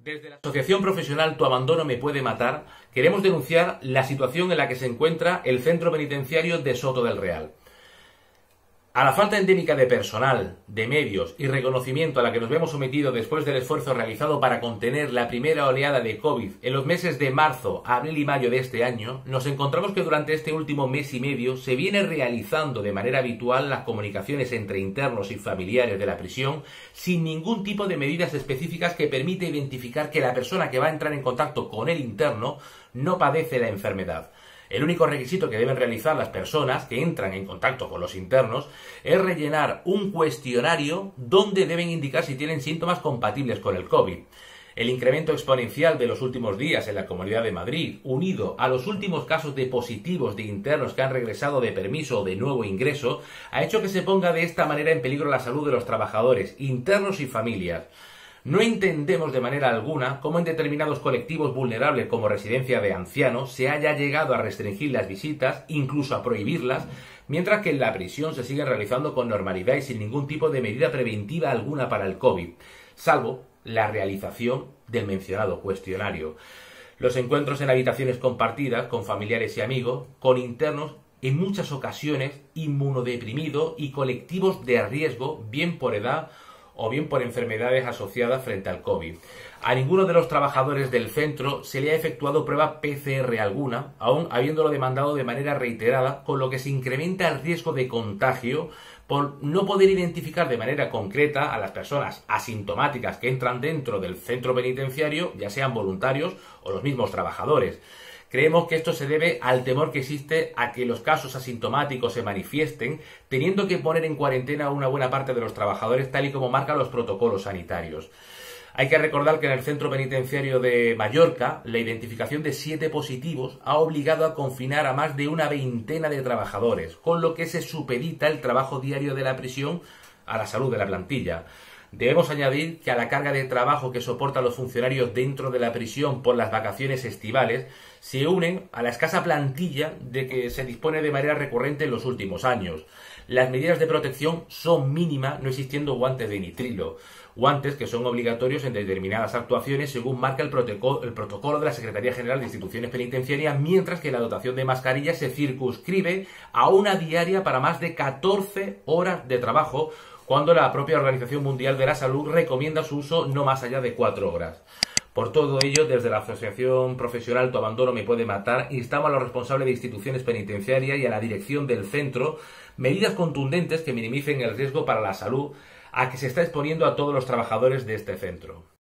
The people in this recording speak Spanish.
Desde la Asociación Profesional Tu Abandono Me Puede Matar, queremos denunciar la situación en la que se encuentra el centro penitenciario de Soto del Real. A la falta endémica de personal, de medios y reconocimiento a la que nos vemos sometidos después del esfuerzo realizado para contener la primera oleada de COVID en los meses de marzo, abril y mayo de este año, nos encontramos que durante este último mes y medio se viene realizando de manera habitual las comunicaciones entre internos y familiares de la prisión sin ningún tipo de medidas específicas que permita identificar que la persona que va a entrar en contacto con el interno no padece la enfermedad. El único requisito que deben realizar las personas que entran en contacto con los internos es rellenar un cuestionario donde deben indicar si tienen síntomas compatibles con el COVID. El incremento exponencial de los últimos días en la Comunidad de Madrid, unido a los últimos casos de positivos de internos que han regresado de permiso o de nuevo ingreso, ha hecho que se ponga de esta manera en peligro la salud de los trabajadores, internos y familias. No entendemos de manera alguna cómo en determinados colectivos vulnerables como residencia de ancianos se haya llegado a restringir las visitas, incluso a prohibirlas, mientras que en la prisión se siguen realizando con normalidad y sin ningún tipo de medida preventiva alguna para el COVID, salvo la realización del mencionado cuestionario. Los encuentros en habitaciones compartidas con familiares y amigos, con internos en muchas ocasiones inmunodeprimidos y colectivos de riesgo, bien por edad o bien por enfermedades asociadas frente al COVID. A ninguno de los trabajadores del centro se le ha efectuado prueba PCR alguna, aun habiéndolo demandado de manera reiterada, con lo que se incrementa el riesgo de contagio por no poder identificar de manera concreta a las personas asintomáticas que entran dentro del centro penitenciario, ya sean voluntarios o los mismos trabajadores. Creemos que esto se debe al temor que existe a que los casos asintomáticos se manifiesten, teniendo que poner en cuarentena a una buena parte de los trabajadores, tal y como marcan los protocolos sanitarios. Hay que recordar que en el centro penitenciario de Mallorca, la identificación de 7 positivos ha obligado a confinar a más de una veintena de trabajadores, con lo que se supedita el trabajo diario de la prisión a la salud de la plantilla. Debemos añadir que a la carga de trabajo que soportan los funcionarios dentro de la prisión por las vacaciones estivales se unen a la escasa plantilla de que se dispone de manera recurrente en los últimos años. Las medidas de protección son mínimas, no existiendo guantes de nitrilo, guantes que son obligatorios en determinadas actuaciones según marca el protocolo de la Secretaría General de Instituciones Penitenciarias, mientras que la dotación de mascarillas se circunscribe a una diaria para más de 14 horas de trabajo, cuando la propia Organización Mundial de la Salud recomienda su uso no más allá de 4 horas. Por todo ello, desde la Asociación Profesional Tu Abandono Me Puede Matar, instamos a los responsables de instituciones penitenciarias y a la dirección del centro medidas contundentes que minimicen el riesgo para la salud a que se está exponiendo a todos los trabajadores de este centro.